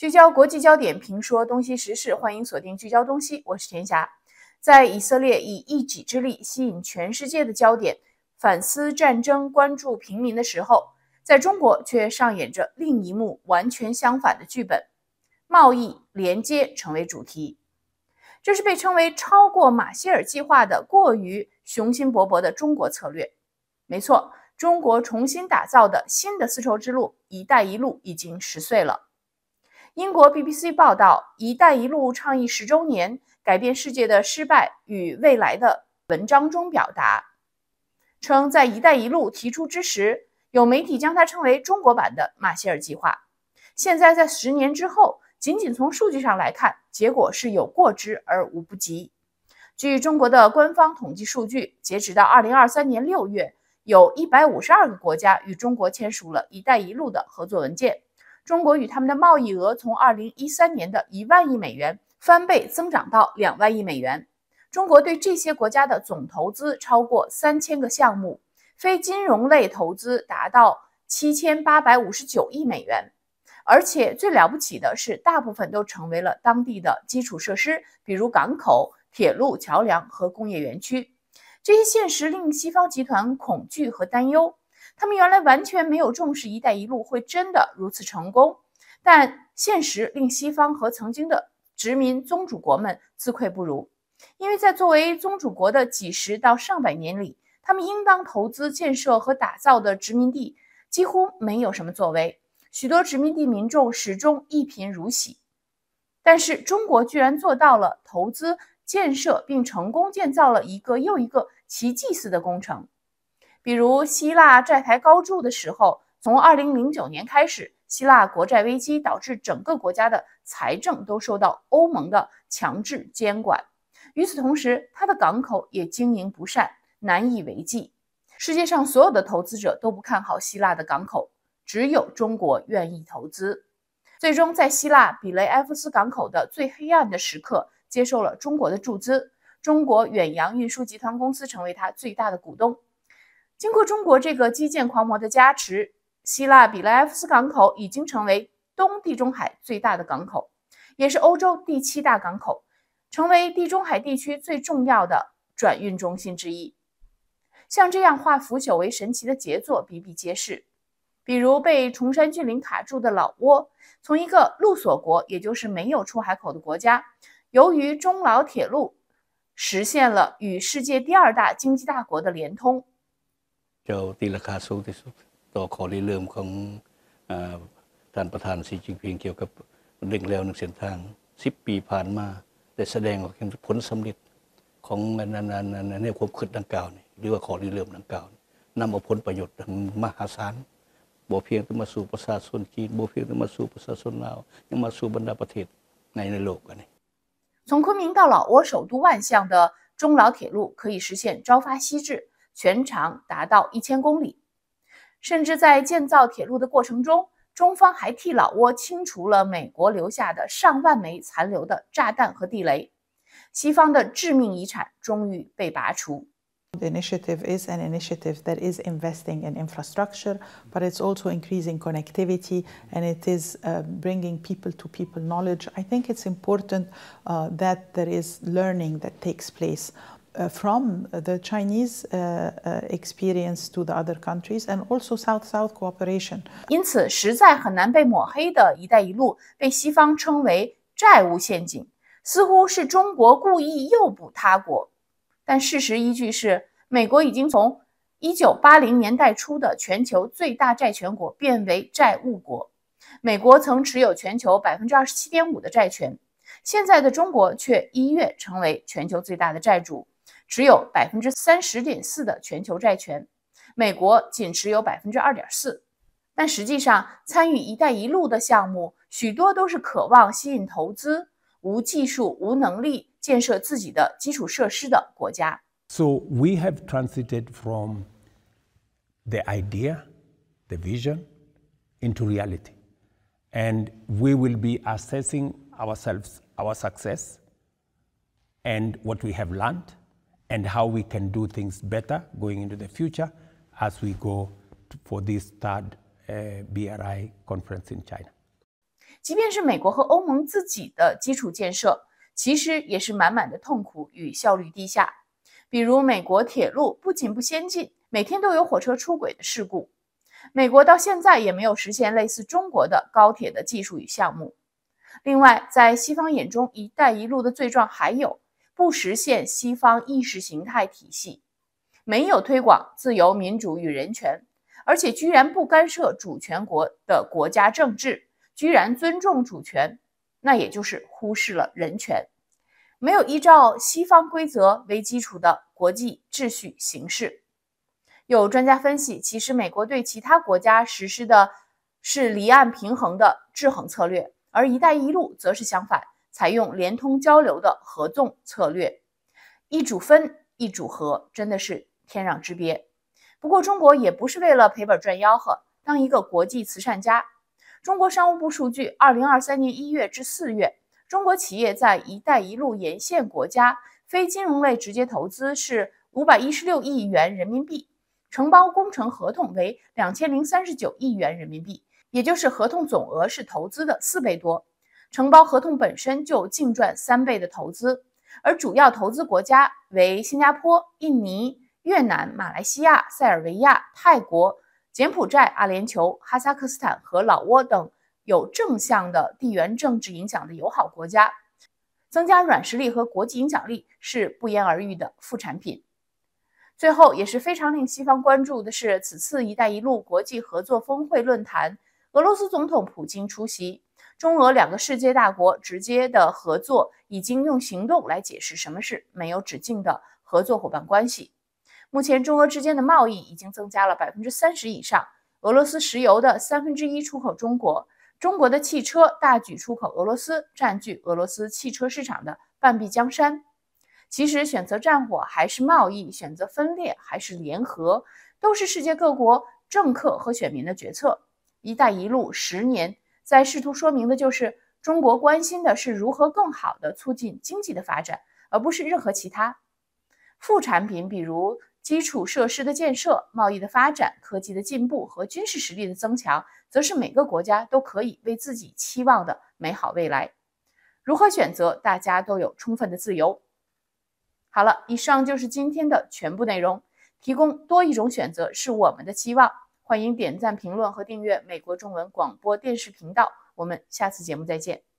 聚焦国际焦点，评说东西时事，欢迎锁定聚焦东西，我是田霞。在以色列以一己之力吸引全世界的焦点，反思战争、关注平民的时候，在中国却上演着另一幕完全相反的剧本，贸易连接成为主题。这是被称为超过马歇尔计划的过于雄心勃勃的中国策略。没错，中国重新打造的新的丝绸之路“一带一路”已经10岁了。英国 BBC 报道，“一带一路”倡议10周年，改变世界的失败与未来的文章中表达，称在“一带一路”提出之时，有媒体将它称为中国版的马歇尔计划。现在在10年之后，仅仅从数据上来看，结果是有过之而无不及。据中国的官方统计数据，截止到2023年6月，有152个国家与中国签署了“一带一路”的合作文件。中国与他们的贸易额从2013年的1万亿美元翻倍增长到2万亿美元。中国对这些国家的总投资超过3000个项目，非金融类投资达到7859亿美元。而且最了不起的是，大部分都成为了当地的基础设施，比如港口、铁路、桥梁和工业园区。这些现实令西方集团恐惧和担忧。他们原来完全没有重视“一带一路”会真的如此成功，但现实令西方和曾经的殖民宗主国们自愧不如，因为在作为宗主国的几十到上百年里，他们应当投资建设和打造的殖民地几乎没有什么作为，许多殖民地民众始终一贫如洗。但是中国居然做到了投资建设，并成功建造了一个又一个奇迹似的工程。比如希腊债台高筑的时候，从2009年开始，希腊国债危机导致整个国家的财政都受到欧盟的强制监管。与此同时，它的港口也经营不善，难以为继。世界上所有的投资者都不看好希腊的港口，只有中国愿意投资。最终，在希腊比雷埃夫斯港口的最黑暗的时刻，接受了中国的注资，中国远洋运输集团公司成为它最大的股东。经过中国这个基建狂魔的加持，希腊比雷埃夫斯港口已经成为东地中海最大的港口，也是欧洲第7大港口，成为地中海地区最重要的转运中心之一。像这样化腐朽为神奇的杰作比比皆是，比如被崇山峻岭卡住的老挝，从一个陆锁国，也就是没有出海口的国家，由于中老铁路实现了与世界第2大经济大国的联通。 ที่ราคาสูงที่สุดต่อข้อริเริ่มของท่านประธานสีจิ้นผิงเกี่ยวกับเร่งเร็วหนึ่งเส้นทาง10 ปีผ่านมาได้แสดงว่าผลสำเร็จของในความคิดดังกล่าวนี่หรือว่าข้อริเริ่มดังกล่าวนำเอาผลประโยชน์มหาศาลบ่เพียงแต่มาสู่ประชาชนจีนบ่เพียงแต่มาสู่ประชาชนลาวยังมาสู่บรรดาประเทศในโลกอันนี้从昆明到老挝首都万象的中老铁路可以实现朝发夕至，全长达到1000公里。甚至在建造铁路的过程中，中方还替老挝清除了美国留下的上万枚残留的炸弹和地雷。西方的致命遗产终于被拔除。 The initiative is an initiative that is investing in infrastructure, but it's also increasing connectivity, and it is bringing people-to-people knowledge. I think it's important that there is learning that takes place from the Chinese experience to the other countries, and also South-South cooperation. 因此，实在很难被抹黑的“一带一路”被西方称为债务陷阱，似乎是中国故意诱捕他国。但事实依据是，美国已经从1980年代初的全球最大债权国变为债务国。美国曾持有全球27.5%的债权，现在的中国却一跃成为全球最大的债主，持有30.4%的全球债权，美国仅持有2.4%。但实际上，参与“一带一路”的项目许多都是渴望吸引投资、无技术、无能力建设自己的基础设施的国家。 So we have transited from the idea, the vision, into reality. And we will be assessing ourselves, our success, and what we have learned, and how we can do things better going into the future as we go for this third BRI conference in China. 即便是美国和欧盟自己的基础建设，其实也是满满的痛苦与效率低下。比如美国铁路不仅不先进，每天都有火车出轨的事故。美国到现在也没有实现类似中国的高铁的技术与项目。另外，在西方眼中，一带一路的罪状还有不实现西方意识形态体系，没有推广自由、民主与人权，而且居然不干涉主权国的国家政治，居然尊重主权，那也就是忽视了人权，没有依照西方规则为基础的国际秩序行事。有专家分析，其实美国对其他国家实施的是离岸平衡的制衡策略，而一带一路则是相反，采用联通交流的合纵策略。一主分，一主和，真的是天壤之别。不过中国也不是为了赔本赚吆喝，当一个国际慈善家。中国商务部数据，2023年1月至4月，中国企业在一带一路沿线国家非金融类直接投资是516亿元人民币，承包工程合同为2039亿元人民币，也就是合同总额是投资的4倍多，承包合同本身就净赚3倍的投资，而主要投资国家为新加坡、印尼、越南、马来西亚、塞尔维亚、泰国、柬埔寨、阿联酋、哈萨克斯坦和老挝等有正向的地缘政治影响的友好国家，增加软实力和国际影响力是不言而喻的副产品。最后也是非常令西方关注的是，此次一带一路国际合作峰会论坛，俄罗斯总统普京出席，中俄两个世界大国直接的合作已经用行动来解释什么是没有止境的合作伙伴关系。目前中俄之间的贸易已经增加了30%以上，俄罗斯石油的1/3出口中国，中国的汽车大举出口俄罗斯，占据俄罗斯汽车市场的半壁江山。其实选择战火还是贸易，选择分裂还是联合，都是世界各国政客和选民的决策。一带一路10年在试图说明的就是中国关心的是如何更好地促进经济的发展，而不是任何其他副产品，比如基础设施的建设、贸易的发展、科技的进步和军事实力的增强，则是每个国家都可以为自己期望的美好未来。如何选择，大家都有充分的自由。好了，以上就是今天的全部内容。提供多一种选择是我们的期望，欢迎点赞、评论和订阅美国中文广播电视频道。我们下次节目再见。